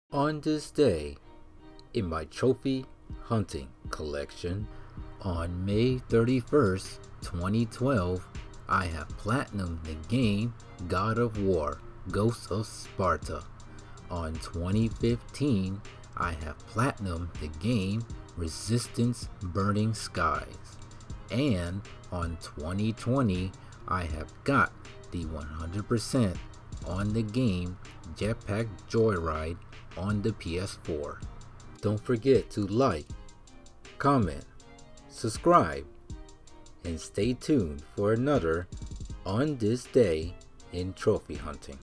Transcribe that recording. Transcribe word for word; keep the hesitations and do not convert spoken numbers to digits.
On this day, in my trophy hunting collection, on May thirty-first, twenty twelve, I have platinumed the game God of War: Ghosts of Sparta. On twenty fifteen, I have platinumed the game Resistance: Burning Skies. And on twenty twenty, I have got the one hundred percent on the game Jetpack Joyride on the P S four. Don't forget to like, comment, subscribe, and stay tuned for another On This Day in Trophy Hunting.